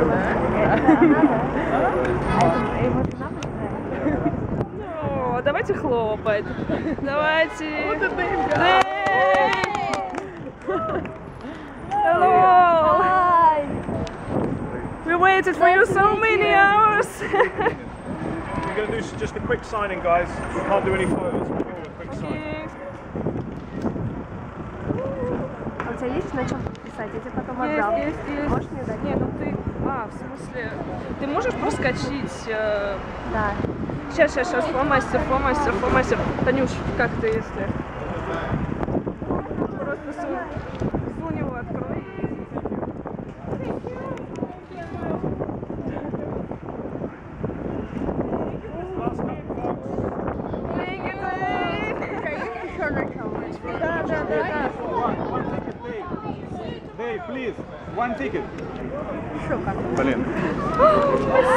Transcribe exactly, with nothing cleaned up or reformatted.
Ну, давайте хлопать. Давайте. Hello. Hi. We waited for you so many hours. We're going to do just a quick signing, guys. We can't do any photos. We'll do a quick sign. У тебя есть на чем подписать? Я тебе потом Есть, отдам. есть, есть. Можешь мне дать? Не, ну ты... А, в смысле... Ты можешь проскочить? э, Да. Сейчас, сейчас, сейчас. Фломастер, фломастер, фломастер. Танюш, как ты, если... Просто сунь, сунь его, открой. Да, да, да, да. Dave, please, one ticket. Шо, как? Блин. Спасибо.